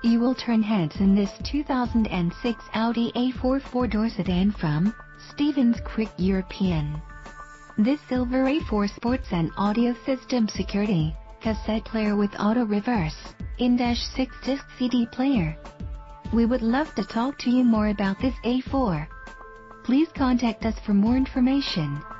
You will turn heads in this 2006 Audi A4 4-door sedan from Stevens Quick European. This silver A4 sports an audio system security, cassette player with auto reverse, in-dash 6-disc CD player. We would love to talk to you more about this A4. Please contact us for more information.